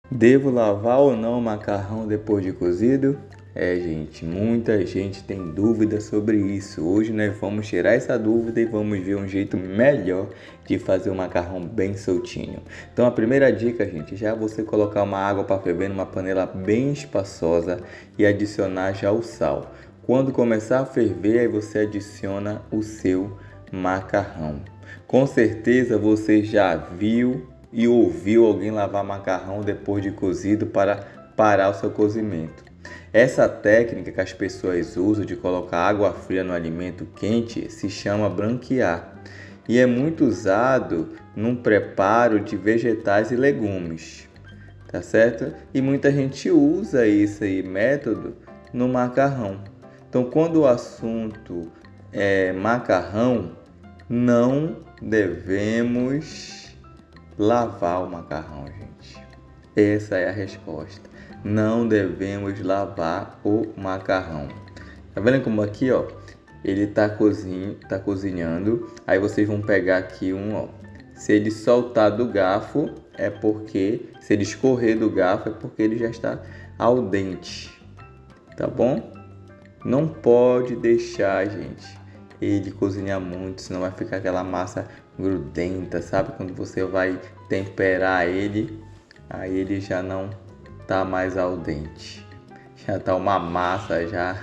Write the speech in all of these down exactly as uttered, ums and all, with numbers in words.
Devo lavar ou não o macarrão depois de cozido? É, gente, muita gente tem dúvida sobre isso. Hoje nós vamos tirar essa dúvida e vamos ver um jeito melhor de fazer o macarrão bem soltinho. Então a primeira dica, gente, já é você colocar uma água para ferver numa panela bem espaçosa e adicionar já o sal. Quando começar a ferver, aí você adiciona o seu macarrão. Com certeza você já viu e ouviu alguém lavar macarrão depois de cozido para parar o seu cozimento. Essa técnica que as pessoas usam de colocar água fria no alimento quente se chama branquear e é muito usado num preparo de vegetais e legumes, tá certo? E muita gente usa esse aí, método no macarrão. Então, quando o assunto é macarrão, não devemos lavar o macarrão, gente. Essa é a resposta. Não devemos lavar o macarrão. Tá vendo como aqui, ó, ele tá cozinho, tá cozinhando. Aí vocês vão pegar aqui um, ó. Se ele soltar do garfo, é porque se ele escorrer do garfo é porque ele já está al dente. Tá bom? Não pode deixar, gente, ele cozinhar muito, senão vai ficar aquela massa grudenta, sabe? Quando você vai temperar ele, aí ele já não tá mais al dente. Já tá uma massa já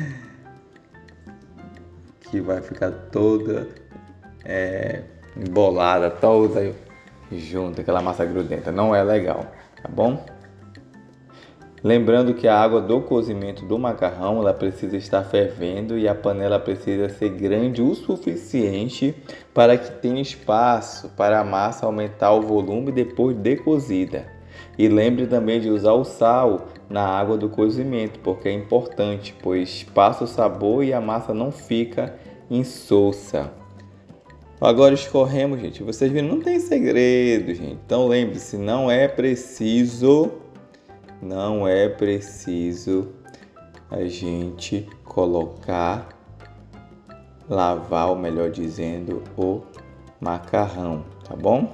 que vai ficar toda é, embolada, toda junto, aquela massa grudenta. Não é legal, tá bom? Lembrando que a água do cozimento do macarrão ela precisa estar fervendo e a panela precisa ser grande o suficiente para que tenha espaço para a massa aumentar o volume depois de cozida. E lembre também de usar o sal na água do cozimento, porque é importante, pois passa o sabor e a massa não fica insossa. Agora escorremos, gente. Vocês viram, não tem segredo, gente. Então lembre-se, não é preciso... Não é preciso a gente colocar, lavar, ou melhor dizendo, o macarrão, tá bom?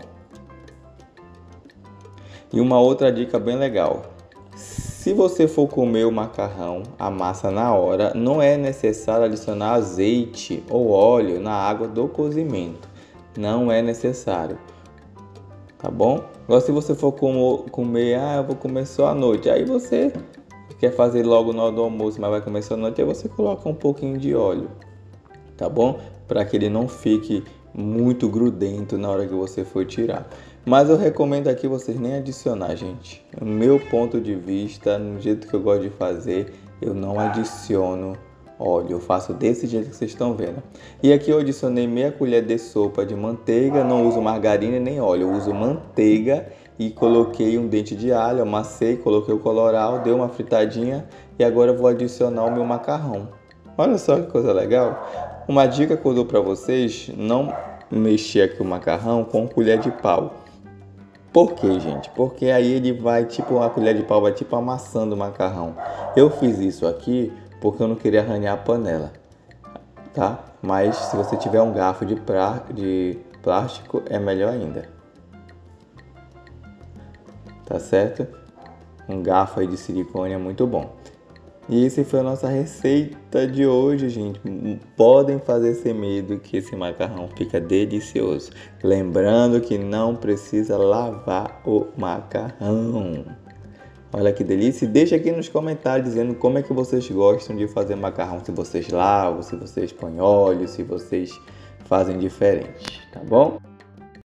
E uma outra dica bem legal. Se você for comer o macarrão, a massa na hora, não é necessário adicionar azeite ou óleo na água do cozimento. Não é necessário. Tá bom? Agora se você for comer, ah, eu vou comer só à noite. Aí você quer fazer logo na hora do almoço, mas vai comer só à noite, aí você coloca um pouquinho de óleo. Tá bom? Para que ele não fique muito grudento na hora que você for tirar. Mas eu recomendo aqui vocês nem adicionar, gente. No meu ponto de vista, no jeito que eu gosto de fazer, eu não adiciono óleo. Eu faço desse jeito que vocês estão vendo. E aqui eu adicionei meia colher de sopa de manteiga. Não uso margarina nem óleo. Eu uso manteiga e coloquei um dente de alho. Amassei, coloquei o colorau, dei uma fritadinha. E agora eu vou adicionar o meu macarrão. Olha só que coisa legal. Uma dica que eu dou para vocês, não mexer aqui o macarrão com colher de pau. Por quê, gente? Porque aí ele vai, tipo, a colher de pau vai tipo amassando o macarrão. Eu fiz isso aqui porque eu não queria arranhar a panela, tá? Mas se você tiver um garfo de, pra... de plástico, é melhor ainda. Tá certo? Um garfo aí de silicone é muito bom. E essa foi a nossa receita de hoje, gente. Podem fazer sem medo que esse macarrão fica delicioso. Lembrando que não precisa lavar o macarrão. Olha que delícia. E deixa aqui nos comentários dizendo como é que vocês gostam de fazer macarrão. Se vocês lavam, se vocês põem óleo, se vocês fazem diferente, tá bom?